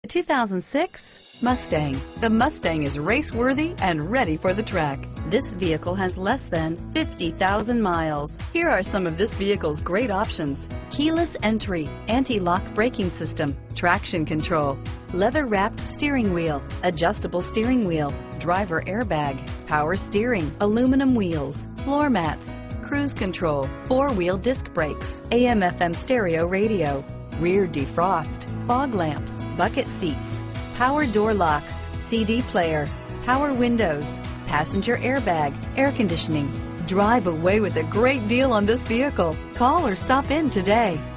2006 Mustang. The Mustang is race-worthy and ready for the track. This vehicle has less than 50,000 miles. Here are some of this vehicle's great options: keyless entry, anti-lock braking system, traction control, leather-wrapped steering wheel, adjustable steering wheel, driver airbag, power steering, aluminum wheels, floor mats, cruise control, four-wheel disc brakes, AM/FM stereo radio, rear defrost, fog lamps, bucket seats, power door locks, CD player, power windows, passenger airbag, air conditioning. Drive away with a great deal on this vehicle. Call or stop in today.